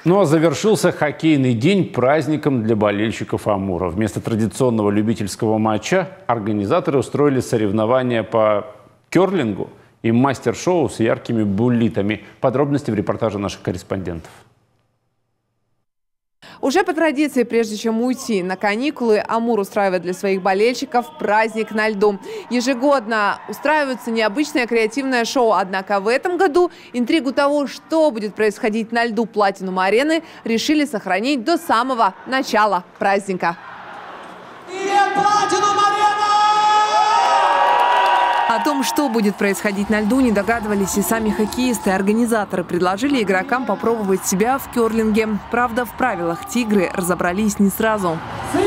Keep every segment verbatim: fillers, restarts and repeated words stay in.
Ну а завершился хоккейный день праздником для болельщиков Амура. Вместо традиционного любительского матча организаторы устроили соревнования по керлингу и мастер-шоу с яркими буллитами. Подробности в репортаже наших корреспондентов. Уже по традиции, прежде чем уйти на каникулы, Амур устраивает для своих болельщиков праздник на льду. Ежегодно устраивается необычное креативное шоу. Однако в этом году интригу того, что будет происходить на льду Платинум-арены, решили сохранить до самого начала праздника. О том, что будет происходить на льду, не догадывались и сами хоккеисты. Организаторы предложили игрокам попробовать себя в керлинге. Правда, в правилах «Тигры» разобрались не сразу.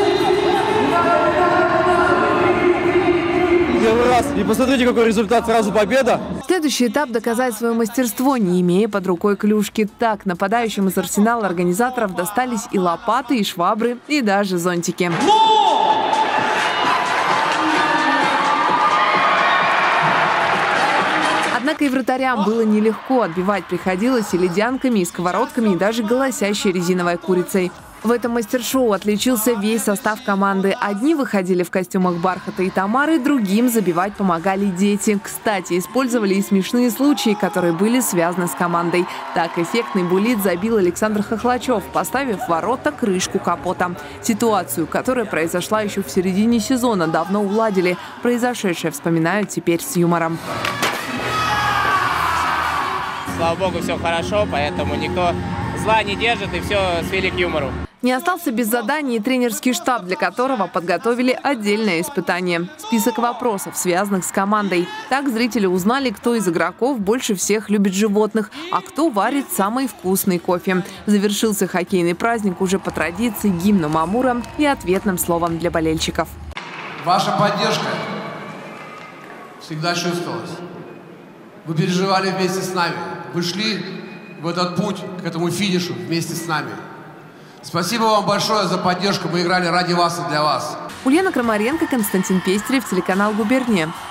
Первый раз. И посмотрите, какой результат. Сразу победа. Следующий этап – доказать свое мастерство, не имея под рукой клюшки. Так, нападающим из арсенала организаторов достались и лопаты, и швабры, и даже зонтики. Однако и вратарям было нелегко. Отбивать приходилось и ледянками, и сковородками, и даже голосящей резиновой курицей. В этом мастер-шоу отличился весь состав команды. Одни выходили в костюмах Бархата и Тамары, другим забивать помогали дети. Кстати, использовали и смешные случаи, которые были связаны с командой. Так эффектный буллит забил Александр Хохлачев, поставив в ворота крышку капота. Ситуацию, которая произошла еще в середине сезона, давно уладили. Произошедшее вспоминают теперь с юмором. Слава богу, все хорошо, поэтому никто зла не держит и все свели к юмору. Не остался без заданий и тренерский штаб, для которого подготовили отдельное испытание – список вопросов, связанных с командой. Так зрители узнали, кто из игроков больше всех любит животных, а кто варит самый вкусный кофе. Завершился хоккейный праздник уже по традиции гимном Амура и ответным словом для болельщиков. Ваша поддержка всегда чувствовалась. Вы переживали вместе с нами. Вы шли в этот путь, к этому финишу вместе с нами. Спасибо вам большое за поддержку. Мы играли ради вас и для вас. Ульяна Крамаренко, Константин Пестерев, телеканал «Губерния».